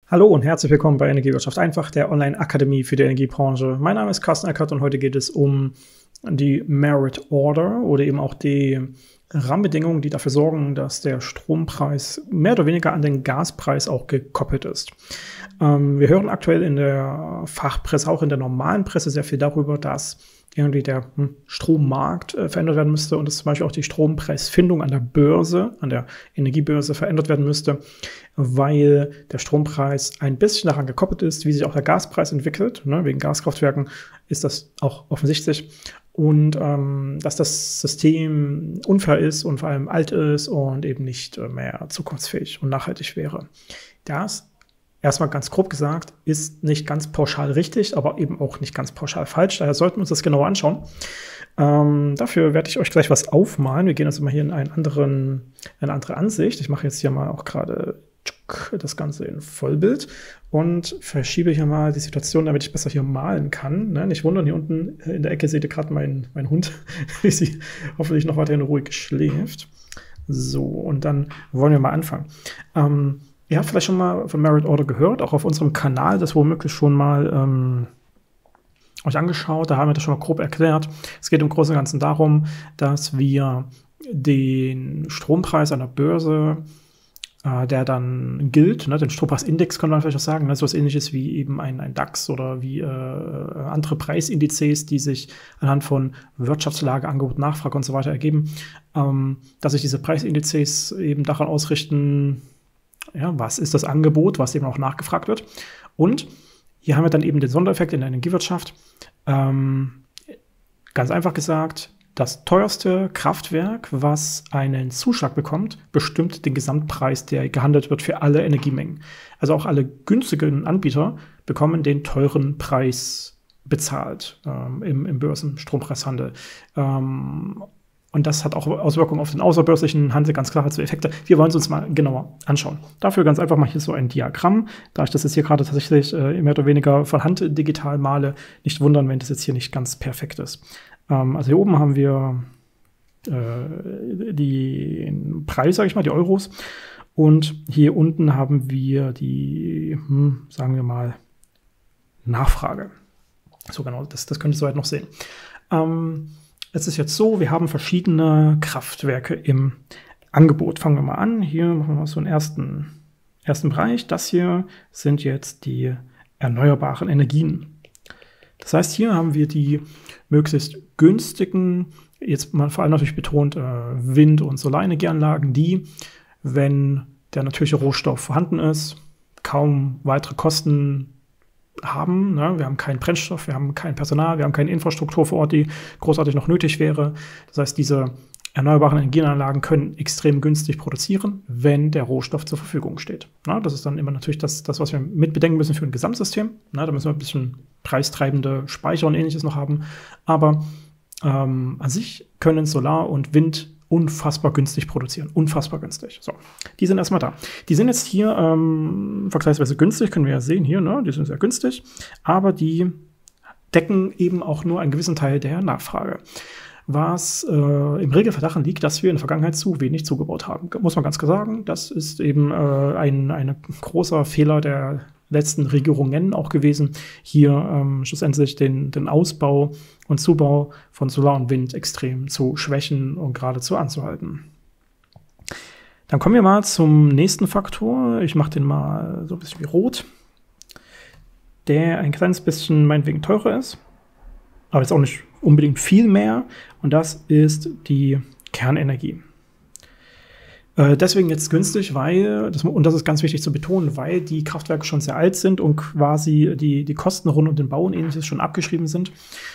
Hallo und herzlich willkommen bei Energiewirtschaft einfach, der Online-Akademie für die Energiebranche. Mein Name ist Carsten Eckert und heute geht es um die Merit Order oder eben auch die Rahmenbedingungen, die dafür sorgen, dass der Strompreis mehr oder weniger an den Gaspreis auch gekoppelt ist. Wir hören aktuell in der Fachpresse, auch in der normalen Presse, sehr viel darüber, dass irgendwie der Strommarkt verändert werden müsste und dass zum Beispiel auch die Strompreisfindung an der Börse, an der Energiebörse verändert werden müsste, weil der Strompreis ein bisschen daran gekoppelt ist, wie sich auch der Gaspreis entwickelt. Wegen Gaskraftwerken ist das auch offensichtlich. Und dass das System unfair ist und vor allem alt ist und eben nicht mehr zukunftsfähig und nachhaltig wäre. Das, erstmal ganz grob gesagt, ist nicht ganz pauschal richtig, aber eben auch nicht ganz pauschal falsch. Daher sollten wir uns das genauer anschauen. Dafür werde ich euch gleich was aufmalen. Wir gehen also mal hier in eine andere Ansicht. Ich mache jetzt hier mal auch gerade das Ganze in Vollbild und verschiebe hier mal die Situation, damit ich besser hier malen kann. Nicht wundern, hier unten in der Ecke seht ihr gerade mein Hund, wie sie hoffentlich noch weiterhin ruhig schläft. So, und dann wollen wir mal anfangen. Ihr habt vielleicht schon mal von Merit Order gehört, auch auf unserem Kanal, das womöglich schon mal euch angeschaut, da haben wir das schon mal grob erklärt. Es geht im Großen und Ganzen darum, dass wir den Strompreis an der Börse, der dann gilt, den Strompreisindex kann man vielleicht auch sagen, so was Ähnliches wie eben ein DAX oder wie andere Preisindizes, die sich anhand von Wirtschaftslage, Angebot, Nachfrage und so weiter ergeben, dass sich diese Preisindizes eben daran ausrichten, ja, was ist das Angebot, was eben auch nachgefragt wird. Und hier haben wir dann eben den Sondereffekt in der Energiewirtschaft. Ganz einfach gesagt, das teuerste Kraftwerk, was einen Zuschlag bekommt, bestimmt den Gesamtpreis, der gehandelt wird für alle Energiemengen. Also auch alle günstigen Anbieter bekommen den teuren Preis bezahlt im Börsenstrompreishandel. Und das hat auch Auswirkungen auf den außerbörslichen Handel, ganz klar, also Effekte. Wir wollen es uns mal genauer anschauen. Dafür ganz einfach mal hier so ein Diagramm. Da ich das jetzt hier gerade tatsächlich mehr oder weniger von Hand digital male, nicht wundern, wenn das jetzt hier nicht ganz perfekt ist. Also hier oben haben wir den Preis, sage ich mal, die Euros. Und hier unten haben wir die, sagen wir mal, Nachfrage. So genau, das könnt ihr soweit noch sehen. Es ist jetzt so, wir haben verschiedene Kraftwerke im Angebot. Fangen wir mal an. Hier machen wir mal so einen ersten Bereich. Das hier sind jetzt die erneuerbaren Energien. Das heißt, hier haben wir die möglichst günstigen, jetzt mal vor allem natürlich betont, Wind- und Solarenergieanlagen, die, wenn der natürliche Rohstoff vorhanden ist, kaum weitere Kosten haben. Wir haben keinen Brennstoff, wir haben kein Personal, wir haben keine Infrastruktur vor Ort, die großartig noch nötig wäre. Das heißt, diese erneuerbaren Energieanlagen können extrem günstig produzieren, wenn der Rohstoff zur Verfügung steht. Das ist dann immer natürlich das, was wir mit bedenken müssen für ein Gesamtsystem. Da müssen wir ein bisschen preistreibende Speicher und Ähnliches noch haben. Aber an sich können Solar und Wind unfassbar günstig produzieren. Unfassbar günstig. So, die sind erstmal da. Die sind jetzt hier vergleichsweise günstig, können wir ja sehen hier, die sind sehr günstig. Aber die decken eben auch nur einen gewissen Teil der Nachfrage. Was im Regelfall daran liegt, dass wir in der Vergangenheit zu wenig zugebaut haben. Muss man ganz klar sagen, das ist eben ein großer Fehler der letzten Regierungen auch gewesen, hier schlussendlich den Ausbau und Zubau von Solar und Wind extrem zu schwächen und geradezu anzuhalten. Dann kommen wir mal zum nächsten Faktor. Ich mache den mal so ein bisschen wie rot, der ein kleines bisschen meinetwegen teurer ist, aber jetzt auch nicht unbedingt viel mehr, und das ist die Kernenergie. Deswegen jetzt günstig, und das ist ganz wichtig zu betonen, weil die Kraftwerke schon sehr alt sind und quasi die Kosten rund um den Bau und Ähnliches schon abgeschrieben sind.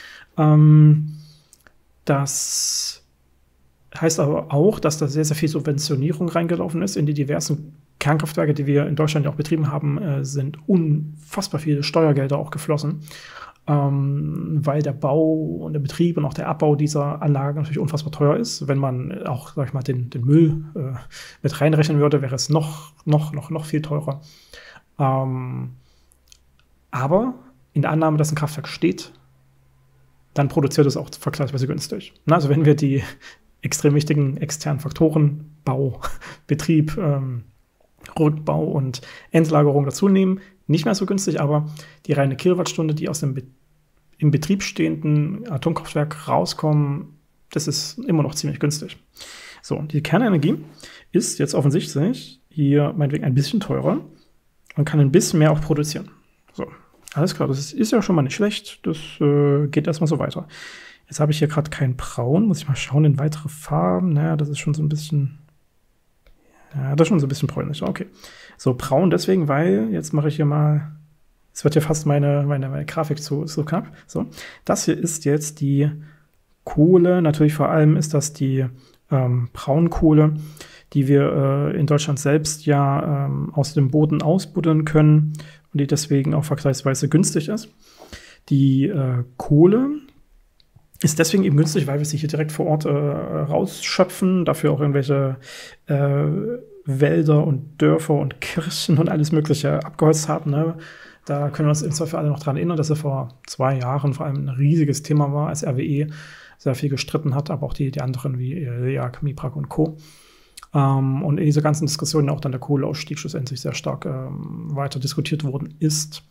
Das heißt aber auch, dass da sehr, sehr viel Subventionierung reingelaufen ist in die diversen Kernkraftwerke, die wir in Deutschland ja auch betrieben haben, sind unfassbar viele Steuergelder auch geflossen. Weil der Bau und der Betrieb und auch der Abbau dieser Anlage natürlich unfassbar teuer ist. Wenn man auch, sag ich mal, den Müll mit reinrechnen würde, wäre es noch viel teurer. Aber in der Annahme, dass ein Kraftwerk steht, dann produziert es auch vergleichsweise günstig. Also wenn wir die extrem wichtigen externen Faktoren, Bau, Betrieb, Rückbau und Endlagerung dazu nehmen, nicht mehr so günstig, aber die reine Kilowattstunde, die aus dem im Betrieb stehenden Atomkraftwerk rauskommen, das ist immer noch ziemlich günstig. So, die Kernenergie ist jetzt offensichtlich hier meinetwegen ein bisschen teurer und kann ein bisschen mehr auch produzieren. So, alles klar, das ist ja schon mal nicht schlecht, das geht erstmal so weiter. Jetzt habe ich hier gerade kein Braun, muss ich mal schauen in weitere Farben. Naja, das ist schon so ein bisschen, ja, das ist schon so ein bisschen bräunlich, okay. So, braun deswegen, weil, jetzt mache ich hier mal, es wird ja fast meine Grafik so knapp. So, das hier ist jetzt die Kohle, natürlich vor allem ist das die Braunkohle, die wir in Deutschland selbst ja aus dem Boden ausbuddeln können und die deswegen auch vergleichsweise günstig ist. Die Kohle ist deswegen eben günstig, weil wir sie hier direkt vor Ort rausschöpfen, dafür auch irgendwelche Wälder und Dörfer und Kirchen und alles Mögliche abgeholzt haben. Ne? Da können wir uns im Zweifel alle noch dran erinnern, dass er vor 2 Jahren vor allem ein riesiges Thema war, als RWE sehr viel gestritten hat, aber auch die anderen wie EAG, MIPRAG und Co. Und in dieser ganzen Diskussion auch dann der Kohleausstieg schlussendlich sehr stark weiter diskutiert worden ist.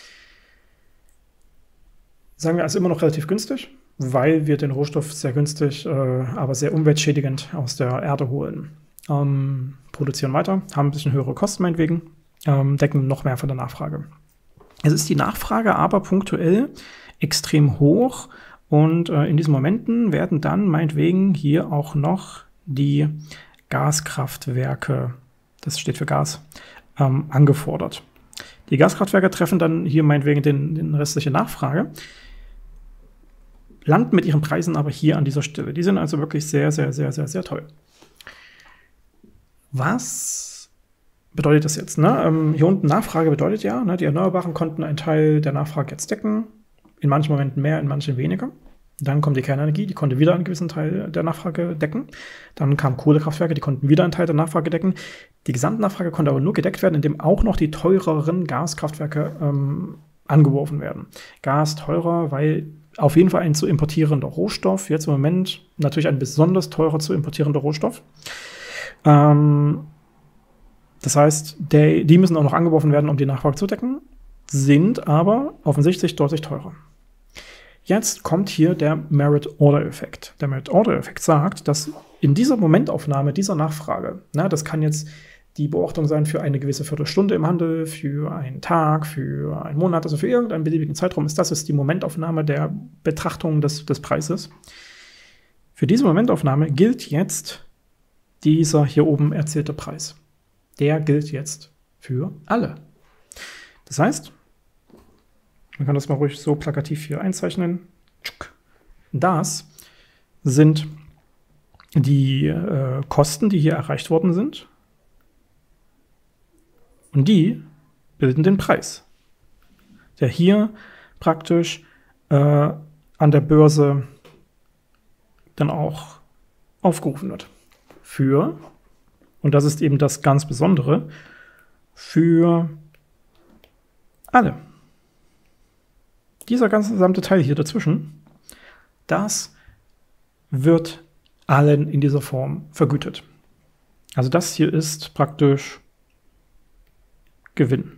Sagen wir also immer noch relativ günstig, weil wir den Rohstoff sehr günstig, aber sehr umweltschädigend aus der Erde holen. Produzieren weiter, haben ein bisschen höhere Kosten meinetwegen, decken noch mehr von der Nachfrage. Es ist die Nachfrage aber punktuell extrem hoch und in diesen Momenten werden dann meinetwegen hier auch noch die Gaskraftwerke, das steht für Gas, angefordert. Die Gaskraftwerke treffen dann hier meinetwegen den restliche Nachfrage, landen mit ihren Preisen aber hier an dieser Stelle. Die sind also wirklich sehr, sehr, sehr, sehr, sehr teuer. Was bedeutet das jetzt? Ne? Hier unten Nachfrage bedeutet ja, ne, die Erneuerbaren konnten einen Teil der Nachfrage jetzt decken, in manchen Momenten mehr, in manchen weniger. Dann kommt die Kernenergie, die konnte wieder einen gewissen Teil der Nachfrage decken. Dann kamen Kohlekraftwerke, die konnten wieder einen Teil der Nachfrage decken. Die Gesamtnachfrage konnte aber nur gedeckt werden, indem auch noch die teureren Gaskraftwerke angeworfen werden. Gas teurer, weil auf jeden Fall ein zu importierender Rohstoff, jetzt im Moment natürlich ein besonders teurer zu importierender Rohstoff. Das heißt, die müssen auch noch angeworfen werden, um die Nachfrage zu decken, sind aber offensichtlich deutlich teurer. Jetzt kommt hier der Merit-Order-Effekt. Der Merit-Order-Effekt sagt, dass in dieser Momentaufnahme dieser Nachfrage, das kann jetzt die Beobachtung sein für eine gewisse Viertelstunde im Handel, für einen Tag, für einen Monat, also für irgendeinen beliebigen Zeitraum, das ist die Momentaufnahme der Betrachtung des Preises. Für diese Momentaufnahme gilt jetzt dieser hier oben erzählte Preis. Der gilt jetzt für alle. Das heißt, man kann das mal ruhig so plakativ hier einzeichnen. Das sind die Kosten, die hier erreicht worden sind. Und die bilden den Preis, der hier praktisch an der Börse dann auch aufgerufen wird. Für, und das ist eben das ganz Besondere, für alle. Dieser ganze gesamte Teil hier dazwischen, das wird allen in dieser Form vergütet. Also das hier ist praktisch Gewinn.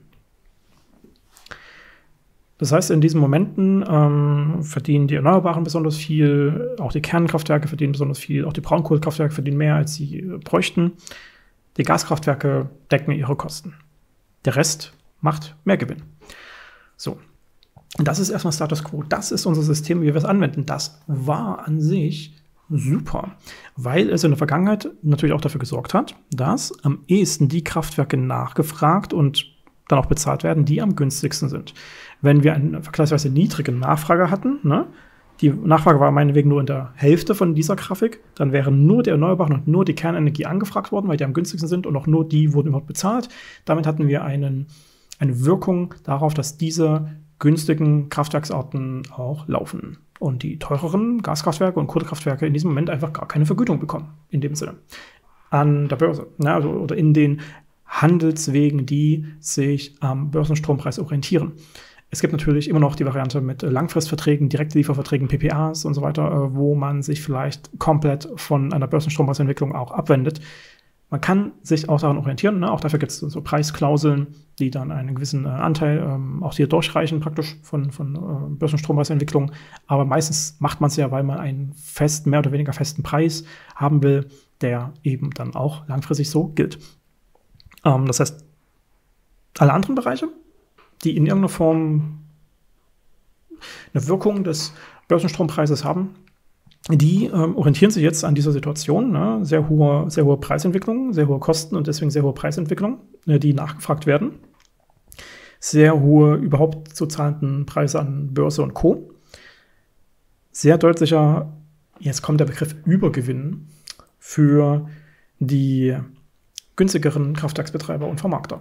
Das heißt, in diesen Momenten verdienen die Erneuerbaren besonders viel, auch die Kernkraftwerke verdienen besonders viel, auch die Braunkohlekraftwerke verdienen mehr, als sie bräuchten. Die Gaskraftwerke decken ihre Kosten. Der Rest macht mehr Gewinn. So. Und das ist erstmal Status Quo. Das ist unser System, wie wir es anwenden. Das war an sich super, weil es in der Vergangenheit natürlich auch dafür gesorgt hat, dass am ehesten die Kraftwerke nachgefragt und dann auch bezahlt werden, die am günstigsten sind. Wenn wir eine vergleichsweise niedrige Nachfrage hatten, die Nachfrage war meinetwegen nur in der Hälfte von dieser Grafik, dann wären nur die Erneuerbaren und nur die Kernenergie angefragt worden, weil die am günstigsten sind und auch nur die wurden überhaupt bezahlt. Damit hatten wir eine Wirkung darauf, dass diese günstigen Kraftwerksarten auch laufen. Und die teureren Gaskraftwerke und Kohlekraftwerke in diesem Moment einfach gar keine Vergütung bekommen, in dem Sinne, an der Börse. Also, oder in den Handelswegen, die sich am Börsenstrompreis orientieren. Es gibt natürlich immer noch die Variante mit Langfristverträgen, Direktlieferverträgen, PPAs und so weiter, wo man sich vielleicht komplett von einer Börsenstrompreisentwicklung auch abwendet. Man kann sich auch daran orientieren, ne? Auch dafür gibt es so Preisklauseln, die dann einen gewissen Anteil auch hier durchreichen praktisch von Börsenstrompreisentwicklung. Aber meistens macht man es ja, weil man einen mehr oder weniger festen Preis haben will, der eben dann auch langfristig so gilt. Das heißt, alle anderen Bereiche, die in irgendeiner Form eine Wirkung des Börsenstrompreises haben, die orientieren sich jetzt an dieser Situation, ne? Sehr hohe Preisentwicklung, sehr hohe Kosten und deswegen sehr hohe Preisentwicklung, die nachgefragt werden. Sehr hohe überhaupt zu zahlenden Preise an Börse und Co. Sehr deutlicher, jetzt kommt der Begriff Übergewinn für die günstigeren Kraftwerksbetreiber und Vermarkter.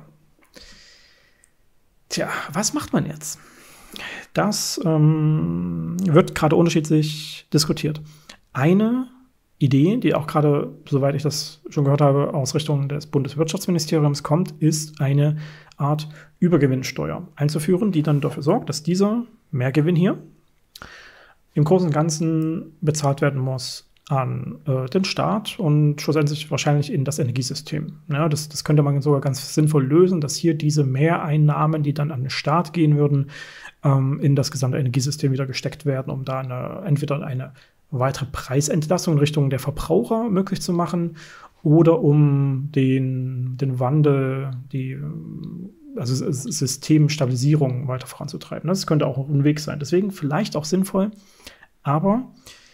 Tja, was macht man jetzt? Das wird gerade unterschiedlich diskutiert. Eine Idee, die auch gerade, soweit ich das schon gehört habe, aus Richtung des Bundeswirtschaftsministeriums kommt, ist eine Art Übergewinnsteuer einzuführen, die dann dafür sorgt, dass dieser Mehrgewinn hier im Großen und Ganzen bezahlt werden muss an den Staat und schlussendlich wahrscheinlich in das Energiesystem. Ja, das könnte man sogar ganz sinnvoll lösen, dass hier diese Mehreinnahmen, die dann an den Staat gehen würden, in das gesamte Energiesystem wieder gesteckt werden, um da entweder eine weitere Preisentlastung in Richtung der Verbraucher möglich zu machen oder um den Wandel, also Systemstabilisierung weiter voranzutreiben. Das könnte auch ein Weg sein. Deswegen vielleicht auch sinnvoll, aber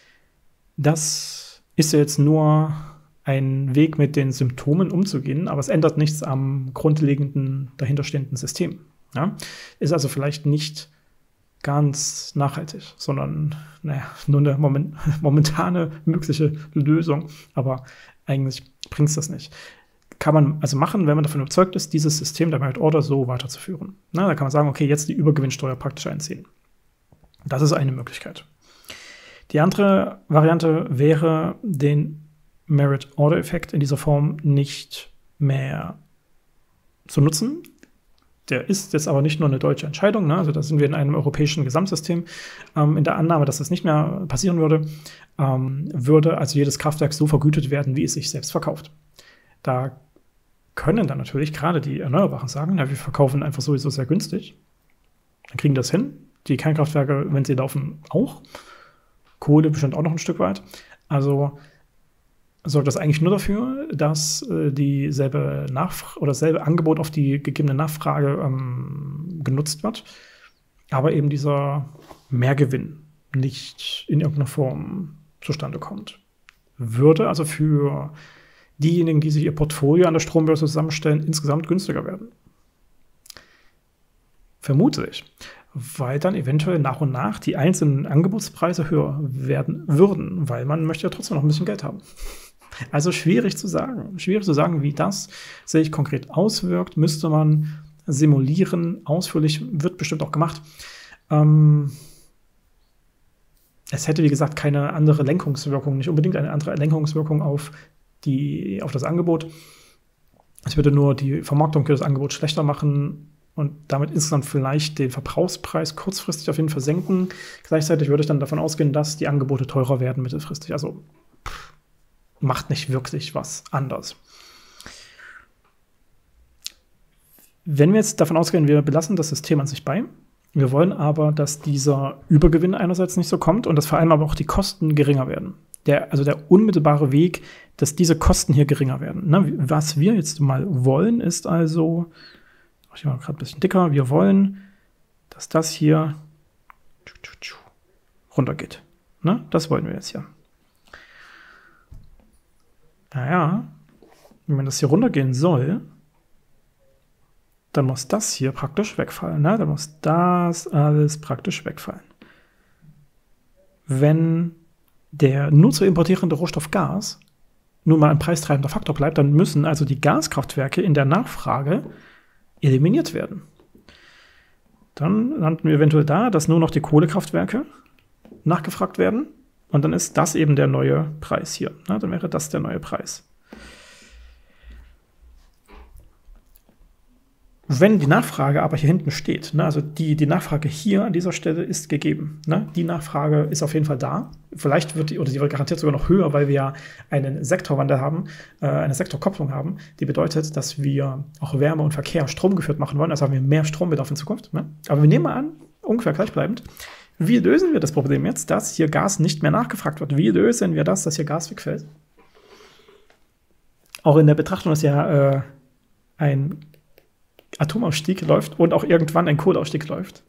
das ist ja jetzt nur ein Weg, mit den Symptomen umzugehen, aber es ändert nichts am grundlegenden, dahinterstehenden System. Ja? Ist also vielleicht nicht ganz nachhaltig, sondern nur eine momentane mögliche Lösung, aber eigentlich bringt es das nicht. Kann man also machen, wenn man davon überzeugt ist, dieses System der Merit Order so weiterzuführen. Da kann man sagen, okay, jetzt die Übergewinnsteuer praktisch einziehen. Das ist eine Möglichkeit. Die andere Variante wäre, den Merit-Order-Effekt in dieser Form nicht mehr zu nutzen. Der ist jetzt aber nicht nur eine deutsche Entscheidung, ne? Also da sind wir in einem europäischen Gesamtsystem. In der Annahme, dass das nicht mehr passieren würde, würde also jedes Kraftwerk so vergütet werden, wie es sich selbst verkauft. Da können dann natürlich gerade die Erneuerbaren sagen, wir verkaufen einfach sowieso sehr günstig. Dann kriegen das hin. Die Kernkraftwerke, wenn sie laufen, auch. Kohle bestimmt auch noch ein Stück weit. Also sorgt das eigentlich nur dafür, dass dasselbe Angebot auf die gegebene Nachfrage genutzt wird, aber eben dieser Mehrgewinn nicht in irgendeiner Form zustande kommt. Würde also für diejenigen, die sich ihr Portfolio an der Strombörse zusammenstellen, insgesamt günstiger werden. Vermute ich. Weil dann eventuell nach und nach die einzelnen Angebotspreise höher werden würden, weil man möchte ja trotzdem noch ein bisschen Geld haben. Also schwierig zu sagen, wie das sich konkret auswirkt, müsste man simulieren, ausführlich, wird bestimmt auch gemacht. Es hätte, wie gesagt, keine andere Lenkungswirkung, nicht unbedingt eine andere Lenkungswirkung auf das Angebot. Es würde nur die Vermarktung für das Angebot schlechter machen und damit insgesamt vielleicht den Verbrauchspreis kurzfristig auf jeden Fall senken. Gleichzeitig würde ich dann davon ausgehen, dass die Angebote teurer werden mittelfristig. Also macht nicht wirklich was anders. Wenn wir jetzt davon ausgehen, wir belassen das System an sich bei, wir wollen aber, dass dieser Übergewinn einerseits nicht so kommt und dass vor allem aber auch die Kosten geringer werden. Der unmittelbare Weg, dass diese Kosten hier geringer werden. Was wir jetzt mal wollen, ist also, ich mache gerade ein bisschen dicker, wir wollen, dass das hier runtergeht. Das wollen wir jetzt hier. Naja, wenn das hier runtergehen soll, dann muss das hier praktisch wegfallen. Dann muss das alles praktisch wegfallen. Wenn der nur zu importierende Rohstoff Gas nun mal ein preistreibender Faktor bleibt, dann müssen also die Gaskraftwerke in der Nachfrage eliminiert werden. Dann landen wir eventuell da, dass nur noch die Kohlekraftwerke nachgefragt werden. Und dann ist das eben der neue Preis hier. Dann wäre das der neue Preis. Wenn die Nachfrage aber hier hinten steht, ne, also die Nachfrage hier an dieser Stelle ist gegeben. Ne, die Nachfrage ist auf jeden Fall da. Vielleicht wird die wird garantiert sogar noch höher, weil wir ja einen Sektorwandel haben, eine Sektorkopplung haben, die bedeutet, dass wir auch Wärme und Verkehr stromgeführt machen wollen. Also haben wir mehr Strombedarf in Zukunft. Ne? Aber wir nehmen mal an, ungefähr gleichbleibend. Wie lösen wir das Problem jetzt, dass hier Gas nicht mehr nachgefragt wird? Wie lösen wir das, dass hier Gas wegfällt? Auch in der Betrachtung, dass ja ein Atomausstieg läuft und auch irgendwann ein Kohleausstieg läuft.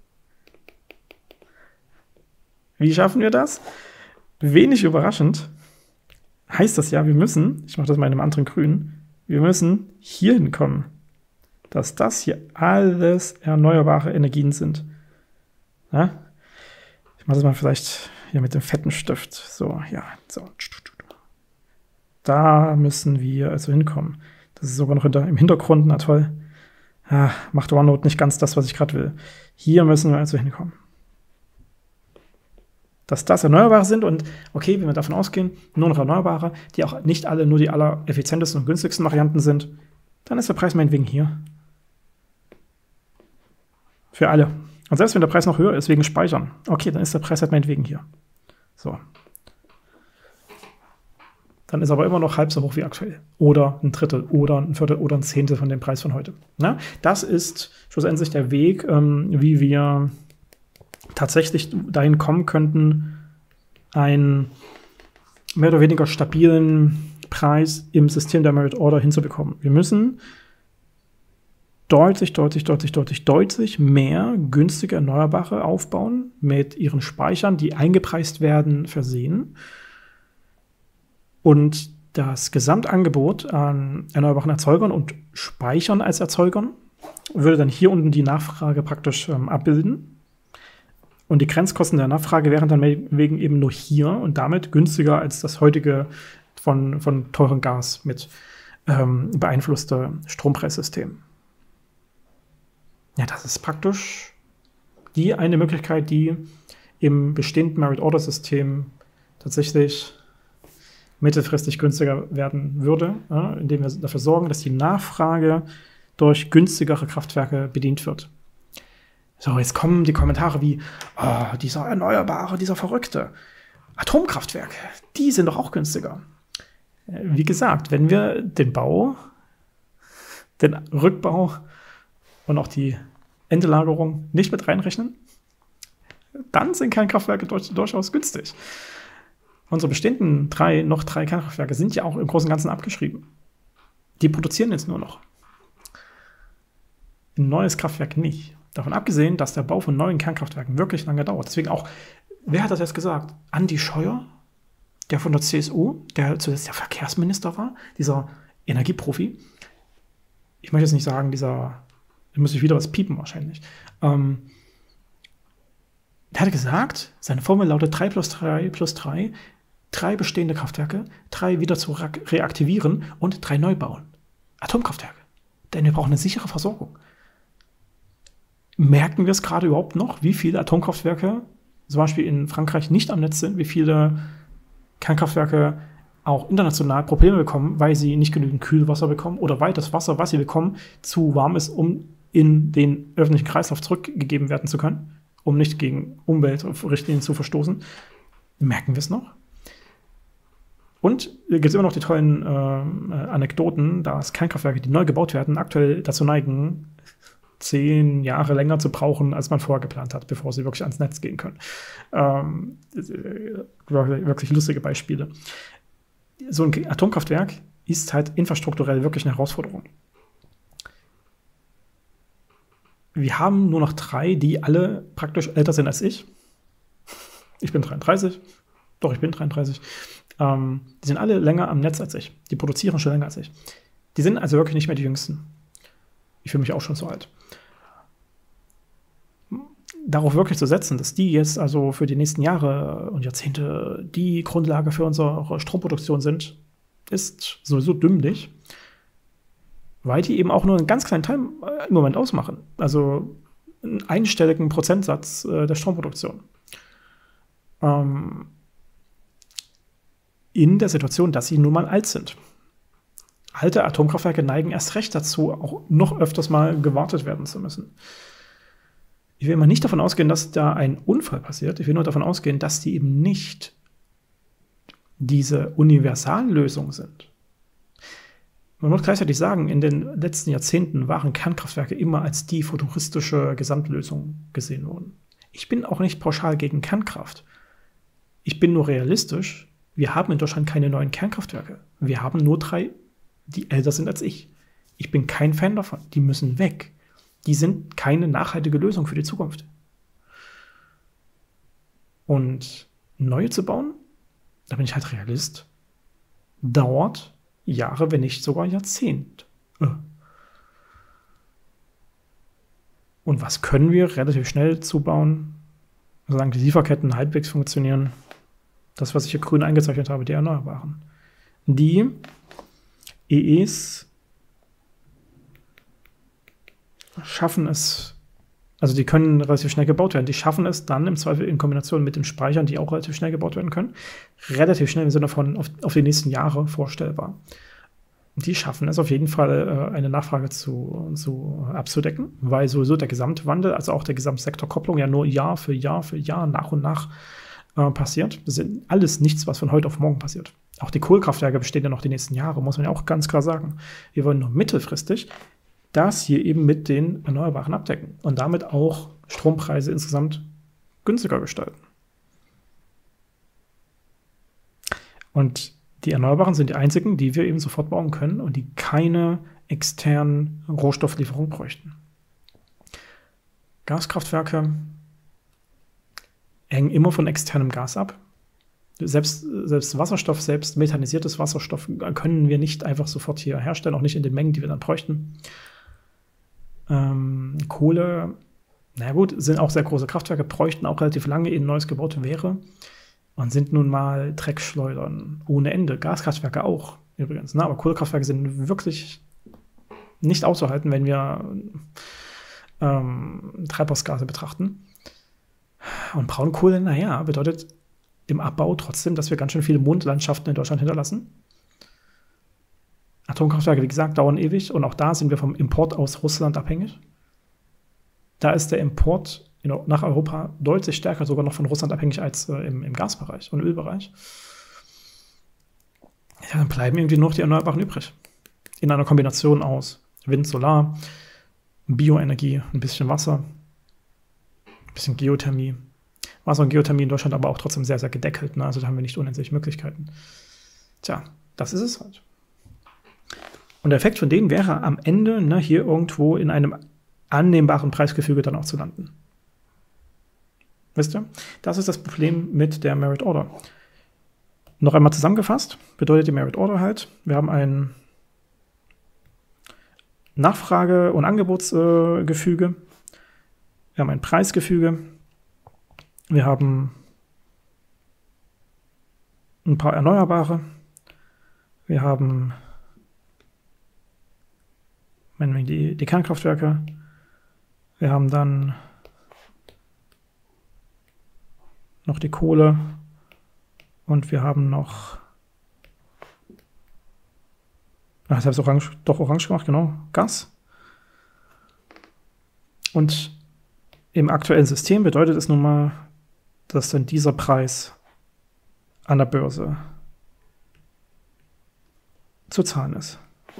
Wie schaffen wir das? Wenig überraschend heißt das ja, wir müssen, ich mache das mal in einem anderen Grün, wir müssen hier hinkommen, dass das hier alles erneuerbare Energien sind. Ja? Ich mache das mal vielleicht hier mit dem fetten Stift. So, ja, so. Da müssen wir also hinkommen. Das ist sogar noch im Hintergrund, na toll. Macht OneNote nicht ganz das, was ich gerade will. Hier müssen wir also hinkommen. Dass das Erneuerbare sind und, okay, wenn wir davon ausgehen, nur noch Erneuerbare, die auch nicht alle nur die allereffizientesten und günstigsten Varianten sind, dann ist der Preis meinetwegen hier. Für alle. Und selbst wenn der Preis noch höher ist, wegen Speichern, okay, dann ist der Preis halt meinetwegen hier. So. Dann ist aber immer noch halb so hoch wie aktuell. Oder ein Drittel oder ein Viertel oder ein Zehntel von dem Preis von heute. Ja, das ist schlussendlich der Weg, wie wir tatsächlich dahin kommen könnten, einen mehr oder weniger stabilen Preis im System der Merit Order hinzubekommen. Wir müssen deutlich mehr günstige Erneuerbare aufbauen, mit ihren Speichern, die eingepreist werden, versehen. Und das Gesamtangebot an erneuerbaren Erzeugern und Speichern als Erzeugern würde dann hier unten die Nachfrage praktisch abbilden. Und die Grenzkosten der Nachfrage wären dann wegen eben nur hier und damit günstiger als das heutige von teurem Gas mit beeinflusste Strompreissystem. Ja, das ist praktisch die eine Möglichkeit, die im bestehenden Merit-Order-System tatsächlich mittelfristig günstiger werden würde, indem wir dafür sorgen, dass die Nachfrage durch günstigere Kraftwerke bedient wird. So, jetzt kommen die Kommentare wie, dieser Erneuerbare, dieser Verrückte. Atomkraftwerke, die sind doch auch günstiger. Wie gesagt, wenn wir den Rückbau und auch die Endlagerung nicht mit reinrechnen, dann sind Kernkraftwerke durchaus günstig. Unsere bestehenden noch drei Kernkraftwerke sind ja auch im Großen und Ganzen abgeschrieben. Die produzieren jetzt nur noch. Ein neues Kraftwerk nicht. Davon abgesehen, dass der Bau von neuen Kernkraftwerken wirklich lange dauert. Deswegen auch, wer hat das jetzt gesagt? Andi Scheuer, der von der CSU, der zuletzt der Verkehrsminister war, dieser Energieprofi. Ich möchte jetzt nicht sagen, da muss ich wieder was piepen wahrscheinlich. Der hat gesagt, seine Formel lautet 3 plus 3 plus 3, 3 bestehende Kraftwerke, 3 wieder zu reaktivieren und 3 neu bauen. Atomkraftwerke. Denn wir brauchen eine sichere Versorgung. Merken wir es gerade überhaupt noch, wie viele Atomkraftwerke zum Beispiel in Frankreich nicht am Netz sind, wie viele Kernkraftwerke auch international Probleme bekommen, weil sie nicht genügend Kühlwasser bekommen oder weil das Wasser, was sie bekommen, zu warm ist, um in den öffentlichen Kreislauf zurückgegeben werden zu können, um nicht gegen Umweltrichtlinien zu verstoßen. Merken wir es noch? Und gibt es immer noch die tollen Anekdoten, dass Kernkraftwerke, die neu gebaut werden, aktuell dazu neigen, 10 Jahre länger zu brauchen, als man vorher geplant hat, bevor sie wirklich ans Netz gehen können. Wirklich lustige Beispiele. So ein Atomkraftwerk ist halt infrastrukturell wirklich eine Herausforderung. Wir haben nur noch 3, die alle praktisch älter sind als ich. Ich bin 33. Doch, ich bin 33. Die sind alle länger am Netz als ich. Die produzieren schon länger als ich. Die sind also wirklich nicht mehr die Jüngsten. Ich fühle mich auch schon so alt. Darauf wirklich zu setzen, dass die jetzt also für die nächsten Jahre und Jahrzehnte die Grundlage für unsere Stromproduktion sind, ist sowieso dümmlich, weil die eben auch nur einen ganz kleinen Teil im Moment ausmachen. Also einen einstelligen Prozentsatz der Stromproduktion. In der Situation, dass sie nun mal alt sind. alte Atomkraftwerke neigen erst recht dazu, auch noch öfters mal gewartet werden zu müssen. Ich will mal nicht davon ausgehen, dass da ein Unfall passiert. Ich will nur davon ausgehen, dass die eben nicht diese Universallösung sind. Man muss gleichzeitig sagen, in den letzten Jahrzehnten waren Kernkraftwerke immer als die futuristische Gesamtlösung gesehen worden. Ich bin auch nicht pauschal gegen Kernkraft. Ich bin nur realistisch. Wir haben in Deutschland keine neuen Kernkraftwerke. Wir haben nur 3, die älter sind als ich. Ich bin kein Fan davon. Die müssen weg. Die sind keine nachhaltige Lösung für die Zukunft. Und neue zu bauen, da bin ich halt Realist, dauert Jahre, wenn nicht sogar Jahrzehnte. Und was können wir relativ schnell zubauen, solange die Lieferketten halbwegs funktionieren? Das, was ich hier grün eingezeichnet habe, die Erneuerbaren. Die EEs schaffen es, also die können relativ schnell gebaut werden. Die schaffen es dann im Zweifel in Kombination mit den Speichern, die auch relativ schnell gebaut werden können, relativ schnell im Sinne von auf die nächsten Jahre vorstellbar. Die schaffen es auf jeden Fall, eine Nachfrage abzudecken, weil sowieso der Gesamtwandel, also auch der Gesamtsektorkopplung ja nur Jahr für Jahr nach und nach passiert. Das ist alles nichts, was von heute auf morgen passiert. Auch die Kohlekraftwerke bestehen ja noch die nächsten Jahre, muss man ja auch ganz klar sagen. Wir wollen nur mittelfristig das hier eben mit den Erneuerbaren abdecken und damit auch Strompreise insgesamt günstiger gestalten. Und die Erneuerbaren sind die einzigen, die wir eben sofort bauen können und die keine externen Rohstofflieferungen bräuchten. Gaskraftwerke hängen immer von externem Gas ab. Selbst Wasserstoff, selbst methanisiertes Wasserstoff können wir nicht einfach sofort hier herstellen, auch nicht in den Mengen, die wir dann bräuchten. Kohle, na gut, sind auch sehr große Kraftwerke, bräuchten auch relativ lange, ehe ein neues gebaut wäre und sind nun mal Dreckschleudern ohne Ende. Gaskraftwerke auch übrigens, ne? Aber Kohlekraftwerke sind wirklich nicht auszuhalten, wenn wir Treibhausgase betrachten. Und Braunkohle, naja, bedeutet im Abbau trotzdem, dass wir ganz schön viele Mondlandschaften in Deutschland hinterlassen. Atomkraftwerke, wie gesagt, dauern ewig und auch da sind wir vom Import aus Russland abhängig. Da ist der Import nach Europa deutlich stärker sogar noch von Russland abhängig als im Gasbereich und Ölbereich. Ja, dann bleiben irgendwie nur noch die Erneuerbaren übrig. In einer Kombination aus Wind, Solar, Bioenergie, ein bisschen Wasser, ein bisschen Geothermie. Wasser und Geothermie in Deutschland aber auch trotzdem sehr, sehr gedeckelt. Ne? Also da haben wir nicht unendlich Möglichkeiten. Tja, das ist es halt. Und der Effekt von denen wäre am Ende, ne, hier irgendwo in einem annehmbaren Preisgefüge dann auch zu landen. Wisst ihr? Das ist das Problem mit der Merit Order. Noch einmal zusammengefasst, bedeutet die Merit Order halt, wir haben ein Nachfrage- und Angebotsgefüge, wir haben ein Preisgefüge, wir haben ein paar Erneuerbare, wir haben die Kernkraftwerke, wir haben dann noch die Kohle und wir haben noch, ich habe es orange gemacht, genau, Gas. Und im aktuellen System bedeutet es nun mal, dass dann dieser Preis an der Börse zu zahlen ist.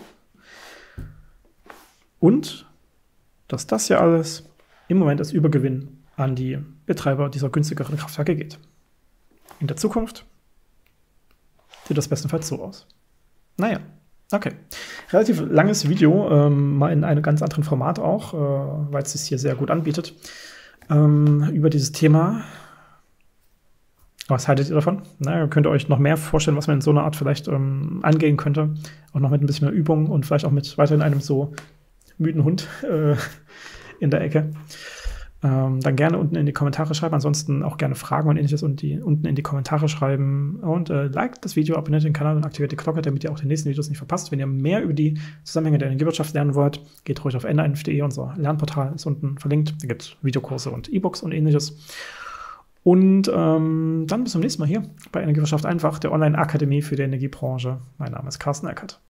Und dass das ja alles im Moment als Übergewinn an die Betreiber dieser günstigeren Kraftwerke geht. In der Zukunft sieht das bestenfalls so aus. Naja, okay. Relativ langes Video, mal in einem ganz anderen Format auch, weil es sich hier sehr gut anbietet, über dieses Thema. Was haltet ihr davon? Na, könnt ihr euch noch mehr vorstellen, was man in so einer Art vielleicht angehen könnte? Auch noch mit ein bisschen mehr Übung und vielleicht auch mit weiterhin einem so müden Hund in der Ecke. Dann gerne unten in die Kommentare schreiben. Ansonsten auch gerne Fragen und ähnliches unten in die Kommentare schreiben. Und liked das Video, abonniert den Kanal und aktiviert die Glocke, damit ihr auch die nächsten Videos nicht verpasst. Wenn ihr mehr über die Zusammenhänge der Energiewirtschaft lernen wollt, geht ruhig auf n1.de, unser Lernportal ist unten verlinkt. Da gibt es Videokurse und E-Books und ähnliches. Und dann bis zum nächsten Mal hier bei Energiewirtschaft einfach, der Online-Akademie für die Energiebranche. Mein Name ist Carsten Eckert.